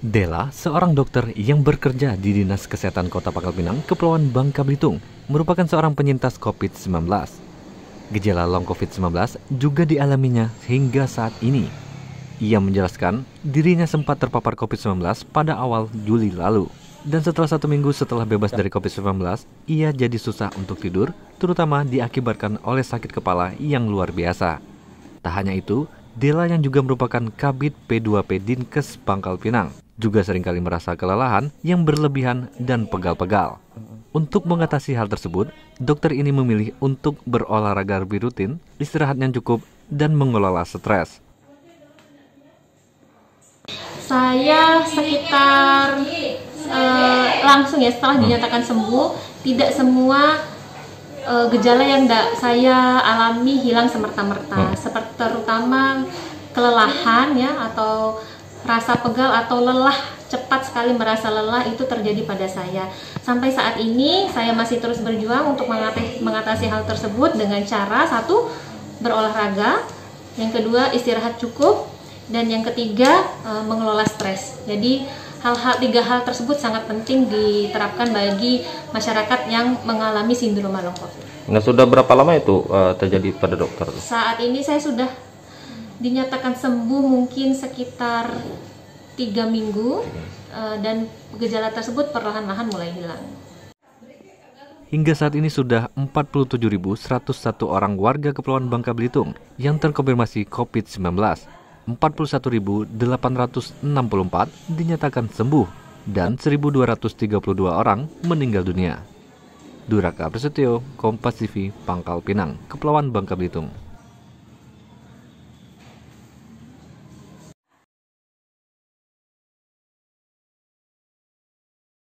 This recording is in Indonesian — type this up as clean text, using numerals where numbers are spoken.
Dela, seorang dokter yang bekerja di Dinas Kesehatan Kota Pangkal Pinang, Kepulauan Bangka Belitung, merupakan seorang penyintas COVID-19. Gejala long COVID-19 juga dialaminya hingga saat ini. Ia menjelaskan dirinya sempat terpapar COVID-19 pada awal Juli lalu. Dan setelah 1 minggu setelah bebas dari COVID-19, ia jadi susah untuk tidur, terutama diakibatkan oleh sakit kepala yang luar biasa. Tak hanya itu, Dela yang juga merupakan Kabid P2P Dinkes Pangkal Pinang juga seringkali merasa kelelahan yang berlebihan dan pegal-pegal. Untuk mengatasi hal tersebut, dokter ini memilih untuk berolahraga lebih rutin, istirahat yang cukup, dan mengelola stres. Saya sekitar langsung ya setelah dinyatakan sembuh, tidak semua gejala yang saya alami hilang semerta-merta, seperti terutama kelelahan ya, atau rasa pegal atau lelah, cepat sekali merasa lelah itu terjadi pada saya. Sampai saat ini saya masih terus berjuang untuk mengatasi hal tersebut dengan cara satu, berolahraga, yang kedua istirahat cukup, dan yang ketiga mengelola stres. Jadi tiga hal tersebut sangat penting diterapkan bagi masyarakat yang mengalami sindrom long COVID. Nah, sudah berapa lama itu terjadi pada dokter? Saat ini saya sudah dinyatakan sembuh mungkin sekitar 3 minggu dan gejala tersebut perlahan-lahan mulai hilang. Hingga saat ini sudah 47.101 orang warga Kepulauan Bangka Belitung yang terkonfirmasi COVID-19. 41.864 dinyatakan sembuh dan 1.232 orang meninggal dunia. Duraka Prasetyo, Kompas TV, Pangkal Pinang, Kepulauan Bangka Belitung.